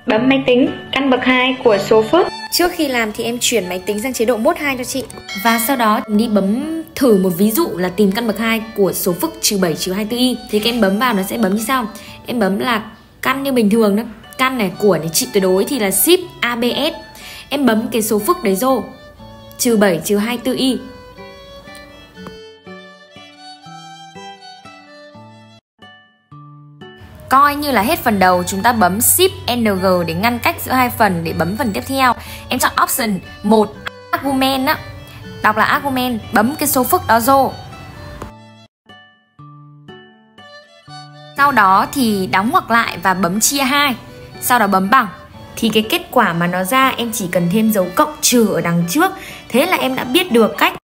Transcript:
Bấm máy tính, căn bậc 2 của số phức. Trước khi làm thì em chuyển máy tính sang chế độ mode 2 cho chị. Và sau đó đi bấm thử một ví dụ là tìm căn bậc 2 của số phức trừ 7 trừ 24y. Thì các em bấm vào nó sẽ bấm như sau. Em bấm là căn như bình thường đó. Căn này của này trị tuyệt đối thì là Shift ABS. Em bấm cái số phức đấy vô. Trừ 7 trừ 24y. Coi như là hết phần đầu, chúng ta bấm Shift NG để ngăn cách giữa hai phần để bấm phần tiếp theo. Em chọn Option 1 Argument á. Đọc là Argument, bấm cái số phức đó vô. Sau đó thì đóng ngoặc lại và bấm chia 2. Sau đó bấm bằng. Thì cái kết quả mà nó ra em chỉ cần thêm dấu cộng trừ ở đằng trước. Thế là em đã biết được cách